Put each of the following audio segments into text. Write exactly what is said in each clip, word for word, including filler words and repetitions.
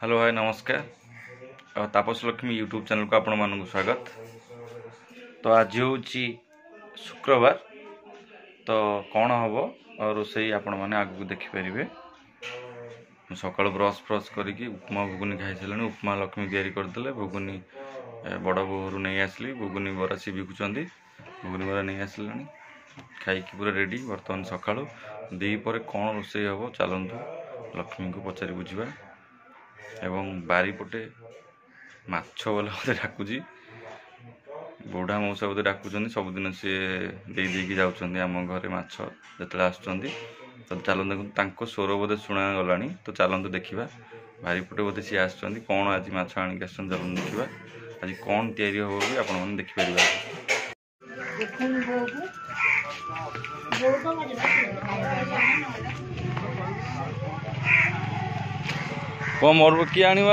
Hello hi नमस्कार तापस Lakshmi YouTube channel को आपण मानक स्वागत। तो आज हूँ शुक्रवार तो कौन हम रोसई आपण मैंने आगू देखिपारे। सकाल ब्रश फ्रश करके उपमा घुगुनी खाई सारे उपमा लक्ष्मी तैयारी करदे घुगुनी बड़ बोहर नहीं आसली घुगुनी बरा सी बिकुंट घुगुनी बरा नहीं आसला खाई पूरा रेडी बर्तमान सका दी पर कौन रोसई हम चलतु लक्ष्मी को पचारि बुझा एवं बारीपटे माछ बोला मत डाकुची बुढ़ा मौसा बोधे डाकुचंदी सबुदिन सी दे देकी जाउचंदी आम घरे माछ जतले आसुचंदी। तो चलते देखो स्वर बोधे शुणा गलानी तो चलते देखा बारीपटे बोधे सी आसुचंदी कौन आज माछ आनिक आस चलते देखा आज कौन तैयारी हम भी आपण मैंने देखिपारे। कौन मोर किए आनी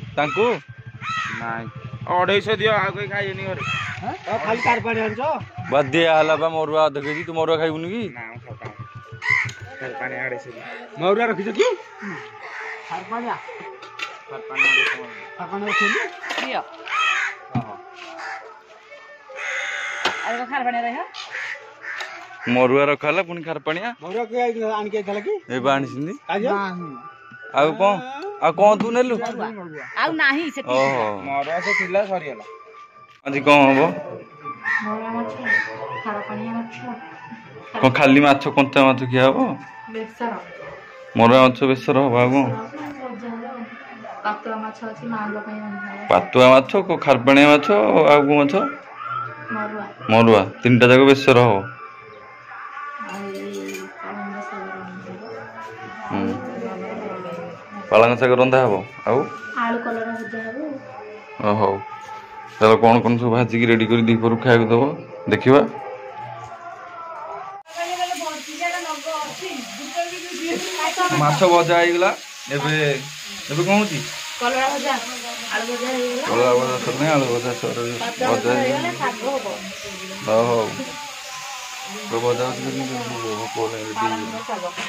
अढ़ाई दियो आ कोई खाइनी घरे खाली कार पानी आनछो बदिया हला बा मोरुआ अध केजी तू मोरुआ खाइबुनी की ना कार पानी अढ़ाई मोरुआ रखिछ की कार पानी कार पानी कार पानी रखिछ दियो हां अरे कार पानी रह मोरुआ रखला पुनी खार पानिया मोरुआ के आन के थला की ए बाणी सिंदी आ कौन आ कौन तू नेलु आ नाही सेठी ओहो मोरुआ से थिला सरी हला आज कौन हबो मोरा माछ खारा पानी माछ कौन खाली माछ कंचा माछ किया हबो बेसर मोरुआ माछ बेसर हबो आ कौन पातुआ माछ अछि मांग पई रंधा पातुआ माछ को खारपाणिया माछ आ को माछ मोरुआ मोरुआ तीनटा जाको बेसर हबो पालंग शाग रंधा हम आउ आलू कलर भजा हबो ओ हो चलो कौन कौन सब भाजी की रेडी कर दीपर खाया दब देखा माछ भजा होगा एबे एबे कौन होची कलरा भजा आलू भजा हेला कलरा भजा सर आलू भजा सर भजा हेला साग हबो हो हो तो भजा को रेडी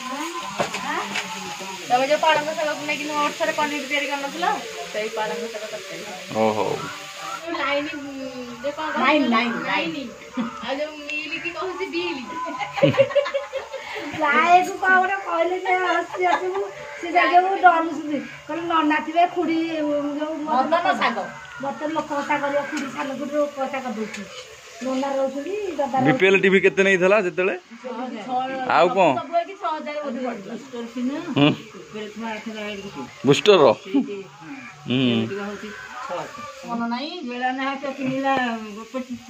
तबे जो पालंग शाग नै कि नोट सरे पनीर तयारी करन छला सेही पालंग शाग करते ओ हो लाइन देखो लाइन लाइन लाइन आ जो मिली की कहसी बिली लाए को पावरे कहले से हसी हसी से जागे वो डर सुदी कहले नन्ना थिबे खुडी जो मदन शाग बर्तन लोक कथा करियो खुडी साल गुडो कथा कर दोछि नन्ना रहउछली दादा बीपीएल टीवी केते नै थला जतले आउ को सब कि छह हजार बोधी पड़ला स्टोर किना फिर तुम्हारा आठ हजार बूस्टर रो हम मन नाही बेला ना तो किनिला पच्चीस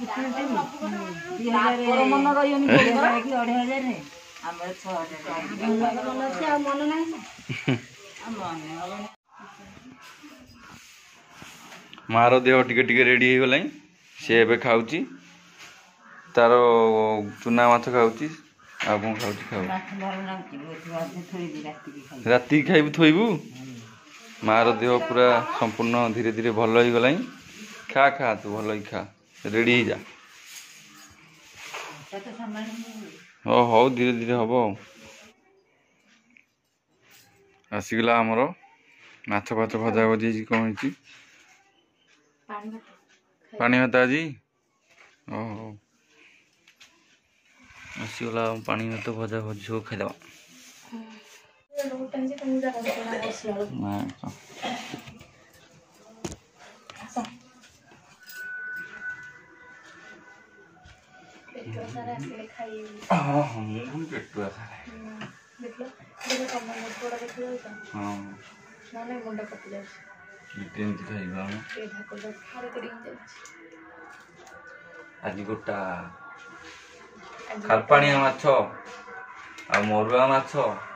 पर मन रहियो नि कि अढ़ाई हजार रे हमर छह हजार मन से मन नाही मार देह टिके टिके रेडी हो गलाई सी एबे खाउची तार चुना माछ खाउची आ कोन खाउची खाउ राती खाइबु थोइबु मार देह पूरा संपूर्ण धीरे धीरे भल हो गलाई खा खा तू भल ही खा रेडी ही जा हो हो धीरे धीरे हबो आसीगला हमरो माछ फाछ भजा भजी कौन होची पानी भात आज ओहो आसीगला पानी भात भजा भजी सब खाइदबा आज गोटा खारपाणिया माछ आ मोरुआ माछ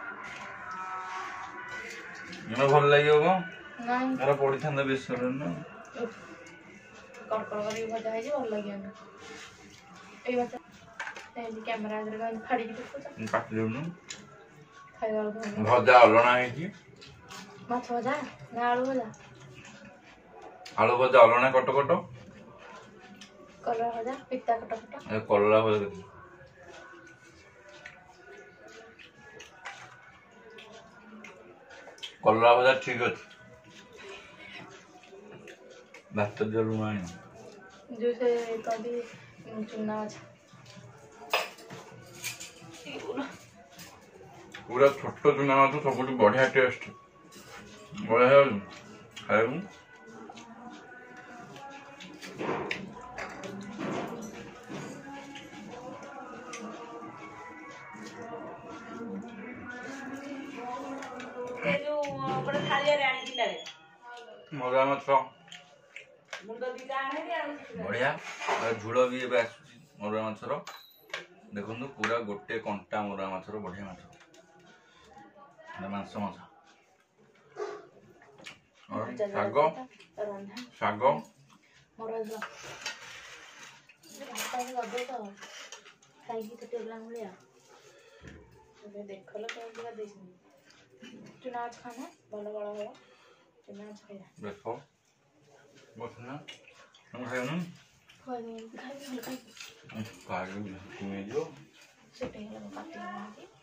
मैं भल लगे मेरा पड़ी था बेसर ना कड़कड़ करी भजा है जे भल लगे ना ए बच्चा तेली कैमरा इधर फाड़ी के देखो काट लेनु खाइबा भजा अलना है कि माछ भजा ना आलू भजा आलू भजा अलना कट कट कलरा भजा पिता कट कट ए कलरा भजा कलरा भजा ठीक अच्छे भात जो लुण आनी जो से कभी चुना अच्छा पूरा छोट चुना माछ सब बढ़िया टेस्ट बढ़िया खाइबू मरा माछ बढ़िया झोल भी एबे आसुची मरा माछर देखो पूरा गोटे कंटा मरा माछर बढ़िया माछ मांस माछ और शाग शाग मोर खाइकी तो टेबला भलिया देख लो क्या चुना खाना भल बड़ हो चुना खाइबा देखो बसना हम खाइनु खाइबा खाइबा खाइबा तुम्हें जो से टेबला काटी